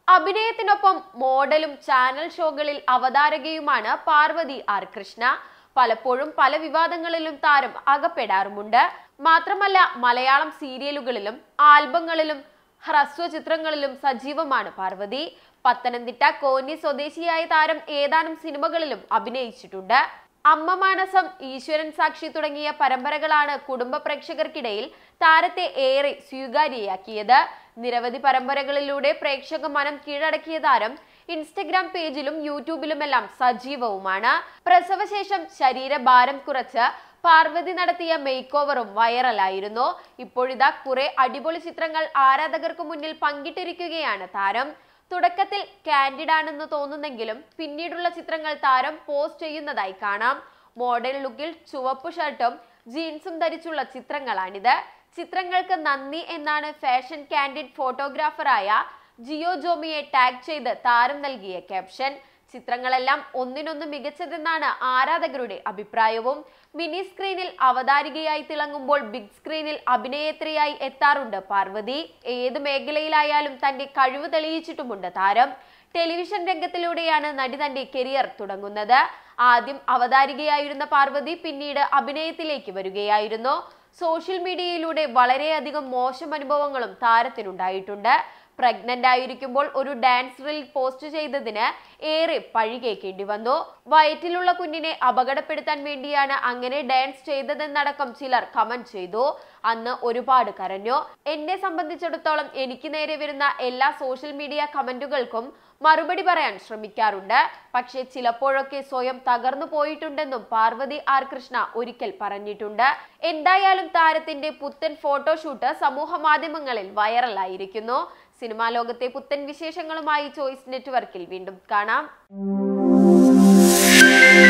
അഭിനയത്തിനൊപ്പം മോഡലും ചാനൽ ഷോകളിൽ അവതാരകയുമാണ് പാർവതി ആർ കൃഷ്ണ. പലപ്പോഴും പല വിവാദങ്ങളിലും താരം അകപ്പെടാറുമുണ്ട്. മാത്രമല്ല മലയാളം സീരിയലുകളിലും ആൽബങ്ങളിലും ഹ്രസ്വചിത്രങ്ങളിലും സജീവമാണ് പാർവതി. പത്തനംതിട്ട കോന്നി സ്വദേശിയായ താരം ഏതാനും സിനിമകളിലും അഭിനയിച്ചിട്ടുണ്ട്. അമ്മ മാനസം, ഈശ്വരൻ സാക്ഷി തുടങ്ങിയ പരമ്പരകളാണ് കുടുംബ പ്രേക്ഷകർക്കിടയിൽ താരത്തെ ഏറെ സ്വീകാര്യയാക്കിയത്. നിരവധി പരമ്പരകളിലൂടെ പ്രേക്ഷക മനം കീഴടക്കിയ താരം ഇൻസ്റ്റഗ്രാം പേജിലും യൂട്യൂബിലുമെല്ലാം സജീവവുമാണ്. പ്രസവശേഷം ശരീരഭാരം കുറച്ച് പാർവതി നടത്തിയ മേക്ക് ഓവറും വൈറലായിരുന്നു. ഇപ്പോഴിതാ കുറെ അടിപൊളി ചിത്രങ്ങൾ ആരാധകർക്ക് മുന്നിൽ പങ്കിട്ടിരിക്കുകയാണ് താരം. തുടക്കത്തിൽ കാൻഡിഡ് ആണെന്ന് തോന്നുന്നെങ്കിലും പിന്നീടുള്ള ചിത്രങ്ങൾ താരം പോസ്റ്റ് ചെയ്യുന്നതായി കാണാം. മോഡൽ ലുക്കിൽ ചുവപ്പ് ഷർട്ടും ജീൻസും ധരിച്ചുള്ള ചിത്രങ്ങളാണിത്. ചിത്രങ്ങൾക്ക് നന്ദി എന്നാണ് ഫാഷൻ കാൻഡിഡ് ഫോട്ടോഗ്രാഫറായ ജിയോ ജോമിയെ ടാഗ് ചെയ്ത് താരം നൽകിയ ക്യാപ്ഷൻ. ചിത്രങ്ങളെല്ലാം ഒന്നിനൊന്ന് മികച്ചതെന്നാണ് ആരാധകരുടെ അഭിപ്രായവും. മിനി സ്ക്രീനിൽ അവതാരികയായി തിളങ്ങുമ്പോൾ ബിഗ് സ്ക്രീനിൽ അഭിനേത്രിയായി എത്താറുണ്ട് പാർവതി. ഏത് മേഖലയിലായാലും തന്റെ കഴിവ് തെളിയിച്ചിട്ടുമുണ്ട് താരം. ടെലിവിഷൻ രംഗത്തിലൂടെയാണ് നടി തന്റെ കരിയർ തുടങ്ങുന്നത്. ആദ്യം അവതാരികയായിരുന്ന പാർവതി പിന്നീട് അഭിനയത്തിലേക്ക് വരികയായിരുന്നു. സോഷ്യൽ മീഡിയയിലൂടെ വളരെയധികം മോശം അനുഭവങ്ങളും താരത്തിനുണ്ടായിട്ടുണ്ട്. പ്രഗ്നന്റ് ആയിരിക്കുമ്പോൾ ഒരു ഡാൻസ് റീൽ പോസ്റ്റ് ചെയ്തതിന് ഏറെ പഴി കേൾക്കേണ്ടി വന്നു. വയറ്റിലുള്ള കുഞ്ഞിനെ അപകടപ്പെടുത്താൻ വേണ്ടിയാണ് അങ്ങനെ ഡാൻസ് ചെയ്തതെന്നടക്കം ചിലർ കമന്റ് ചെയ്തു. അന്ന് ഒരുപാട് കരഞ്ഞു. എന്നെ സംബന്ധിച്ചിടത്തോളം എനിക്ക് നേരെ വരുന്ന എല്ലാ സോഷ്യൽ മീഡിയ കമന്റുകൾക്കും മറുപടി പറയാൻ ശ്രമിക്കാറുണ്ട്. പക്ഷെ ചിലപ്പോഴൊക്കെ സ്വയം തകർന്നു പോയിട്ടുണ്ടെന്നും പാർവതി ആർ കൃഷ്ണ ഒരിക്കൽ പറഞ്ഞിട്ടുണ്ട്. എന്തായാലും താരത്തിന്റെ പുത്തൻ ഫോട്ടോഷൂട്ട് സമൂഹ മാധ്യമങ്ങളിൽ വൈറലായിരിക്കുന്നു. സിനിമാ ലോകത്തെ പുത്തൻ വിശേഷങ്ങളുമായി ചോയ്സ് നെറ്റ്വർക്കിൽ വീണ്ടും കാണാം.